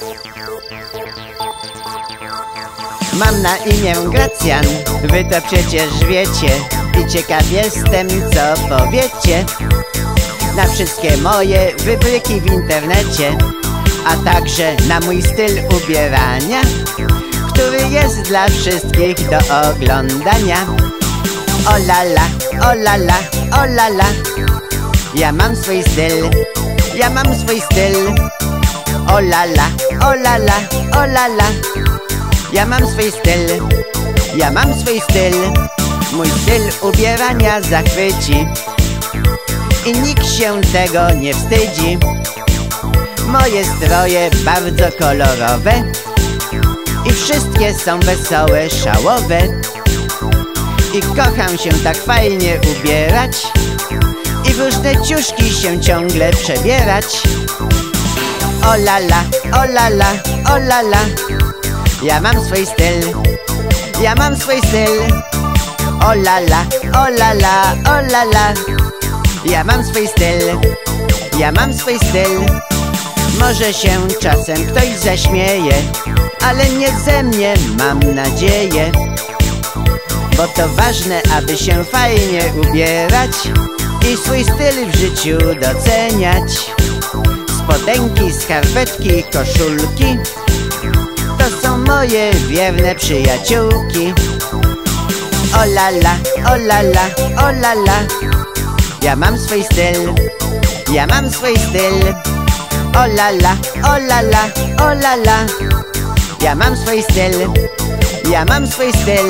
Mam na imię Gracjan, wy to przecież wiecie. I ciekaw jestem, co powiecie na wszystkie moje wybryki w internecie, a także na mój styl ubierania, który jest dla wszystkich do oglądania. O la la, o la la, o la la. Ja mam swój styl, ja mam swój styl. O la la, o la la, o la la. Ja mam swój styl, ja mam swój styl. Mój styl ubierania zachwyci i nikt się tego nie wstydzi. Moje stroje bardzo kolorowe i wszystkie są wesołe, szałowe. I kocham się tak fajnie ubierać i w różne ciuszki się ciągle przebierać. O la la, o la la, o la la. Ja mam swój styl, ja mam swój styl. O la la, o la la, o la la. Ja mam swój styl, ja mam swój styl. Może się czasem ktoś zaśmieje, ale nie ze mnie, mam nadzieję. Bo to ważne, aby się fajnie ubierać i swój styl w życiu doceniać. Spodenki, skarpetki, koszulki to są moje wierne przyjaciółki. O la la, o la la, o la la. Ja mam swój styl, ja mam swój styl. O la la, o la la, o la la. Ja mam swój styl, ja mam swój styl.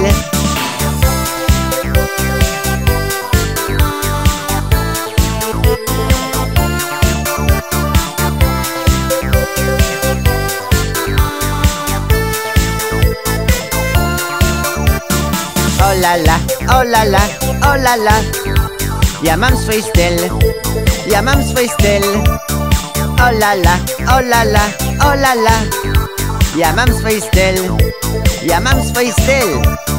O la la, o la la, o la la. Ja mam swój styl, ja mam swój styl. O la la, o la la, o la la. Ja mam swój styl, ja mam swój styl.